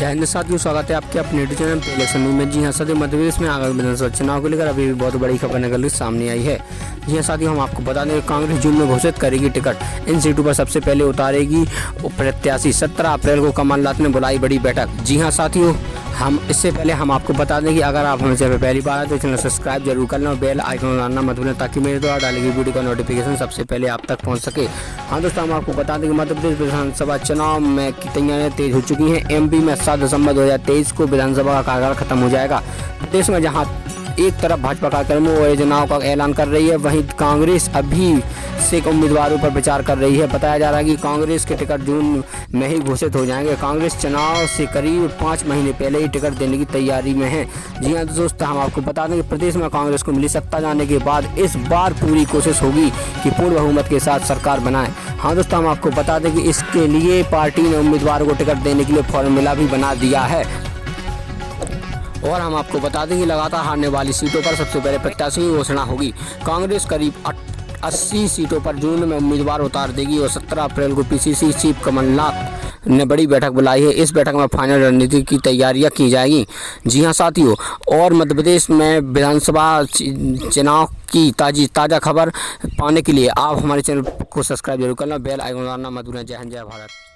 जय हिंद साथियों, स्वागत है आपके अपने यूट्यूब चैनल पे इलेक्शन न्यूज़ में। जी हाँ साथियों, मध्य प्रदेश में आगामी विधानसभा चुनाव को लेकर अभी भी बहुत बड़ी खबर निकल कर सामने आई है। जी हाँ साथियों, हम आपको बता दें कांग्रेस जून में घोषित करेगी टिकट। इन सीटों पर सबसे पहले उतारेगी प्रत्याशी। 17 अप्रैल को कमलनाथ ने बुलाई बड़ी बैठक। जी हाँ साथियों, हम इससे पहले हम आपको बता दें कि अगर आप हमें चैनल पर पहली बार आए तो चैनल सब्सक्राइब जरूर कर लें और बेल आइकन दबाना मत भूलें ताकि मेरे द्वारा डाली गई वीडियो का नोटिफिकेशन सबसे पहले आप तक पहुंच सके। हाँ दोस्तों, हम आपको बता दें कि मध्य प्रदेश विधानसभा चुनाव में की तैयारियां तेज हो चुकी हैं। एमपी में 7 दिसंबर 2023 को विधानसभा का कार्यकाल खत्म हो जाएगा। प्रदेश में जहां एक तरफ भाजपा कार्यक्रमों और योजनाओं का ऐलान कर रही है, वहीं कांग्रेस अभी से उम्मीदवारों पर विचार कर रही है। बताया जा रहा है कि कांग्रेस के टिकट जून में ही घोषित हो जाएंगे। कांग्रेस चुनाव से करीब 5 महीने पहले ही टिकट देने की तैयारी में है। जी हाँ दोस्तों, हम आपको बता दें कि प्रदेश में कांग्रेस को मिली सत्ता जाने के बाद इस बार पूरी कोशिश होगी कि पूर्ण बहुमत के साथ सरकार बनाए। हाँ दोस्तों, हम आपको बता दें कि इसके लिए पार्टी ने उम्मीदवारों को टिकट देने के लिए फॉर्मूला भी बना दिया है। और हम आपको बता दें कि लगातार हारने वाली सीटों पर सबसे पहले प्रत्याशी की घोषणा होगी। कांग्रेस करीब 80 सीटों पर जून में उम्मीदवार उतार देगी और 17 अप्रैल को पीसीसी चीफ कमलनाथ ने बड़ी बैठक बुलाई है। इस बैठक में फाइनल रणनीति की तैयारियां की जाएगी। जी हां साथियों, और मध्य प्रदेश में विधानसभा चुनाव की ताज़ा खबर पाने के लिए आप हमारे चैनल को सब्सक्राइब जरूर करना, बेल आइकन दबाना मत भूलें। जय हिंद, जय भारत।